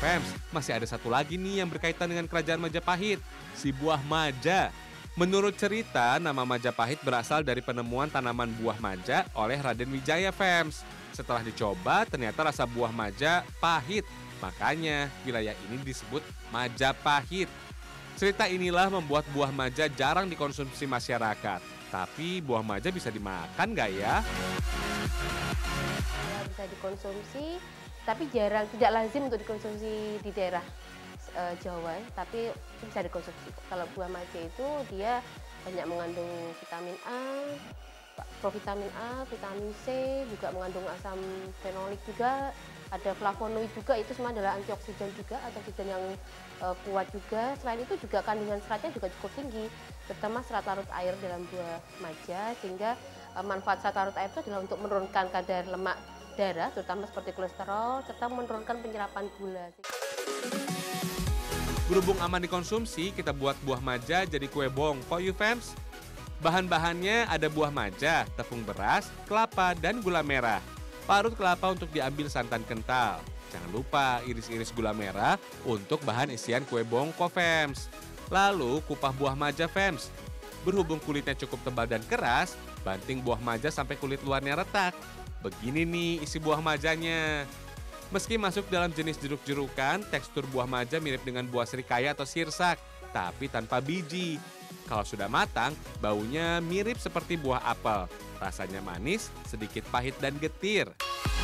Fems, masih ada satu lagi nih yang berkaitan dengan kerajaan Majapahit, si buah maja. Menurut cerita, nama Majapahit berasal dari penemuan tanaman buah maja oleh Raden Wijaya, Fems. Setelah dicoba, ternyata rasa buah maja pahit. Makanya wilayah ini disebut Majapahit. Cerita inilah membuat buah maja jarang dikonsumsi masyarakat. Tapi buah maja bisa dimakan nggak ya? Ya, bisa dikonsumsi, tapi jarang, tidak lazim untuk dikonsumsi di daerah Jawa, tapi itu bisa dikonsumsi. Kalau buah maja itu dia banyak mengandung vitamin A, provitamin A, vitamin C, juga mengandung asam fenolik juga, ada flavonoid juga, itu semua adalah antioksidan juga, antioksidan yang kuat juga. Selain itu juga kandungan seratnya juga cukup tinggi, terutama serat larut air dalam buah maja, sehingga manfaat serat larut air itu adalah untuk menurunkan kadar lemak darah, terutama seperti kolesterol, serta menurunkan penyerapan gula. Berhubung aman dikonsumsi, kita buat buah maja jadi kue bongko yuk Fems. Bahan-bahannya ada buah maja, tepung beras, kelapa, dan gula merah. Parut kelapa untuk diambil santan kental. Jangan lupa iris-iris gula merah untuk bahan isian kue bongko Fems. Lalu kupas buah maja Fems. Berhubung kulitnya cukup tebal dan keras, banting buah maja sampai kulit luarnya retak. Begini nih isi buah majanya. Meski masuk dalam jenis jeruk-jerukan, tekstur buah maja mirip dengan buah serikaya atau sirsak, tapi tanpa biji. Kalau sudah matang, baunya mirip seperti buah apel. Rasanya manis, sedikit pahit dan getir.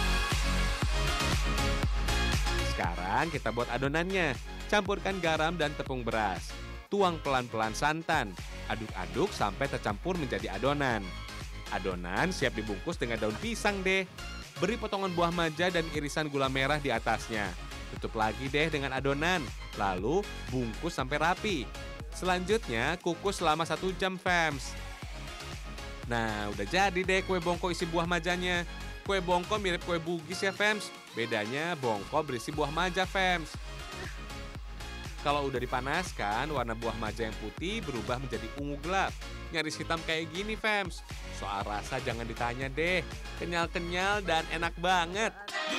Sekarang kita buat adonannya. Campurkan garam dan tepung beras. Tuang pelan-pelan santan. Aduk-aduk sampai tercampur menjadi adonan. Adonan siap dibungkus dengan daun pisang deh. Beri potongan buah maja dan irisan gula merah di atasnya. Tutup lagi deh dengan adonan. Lalu bungkus sampai rapi. Selanjutnya kukus selama 1 jam Fems. Nah, udah jadi deh kue bongko isi buah majanya. Kue bongko mirip kue bugis ya Fems. Bedanya bongko berisi buah maja Fems. Kalau udah dipanaskan, warna buah maja yang putih berubah menjadi ungu gelap. Nyaris hitam kayak gini Fems. Soal rasa jangan ditanya deh. Kenyal-kenyal dan enak banget.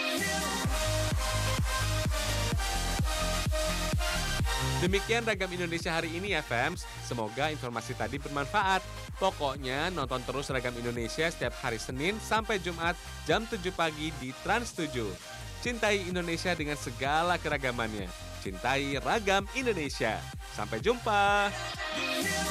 Demikian Ragam Indonesia hari ini ya Fems. Semoga informasi tadi bermanfaat. Pokoknya nonton terus Ragam Indonesia setiap hari Senin sampai Jumat jam 7 pagi di Trans 7. Cintai Indonesia dengan segala keragamannya. Cintai Ragam Indonesia. Sampai jumpa.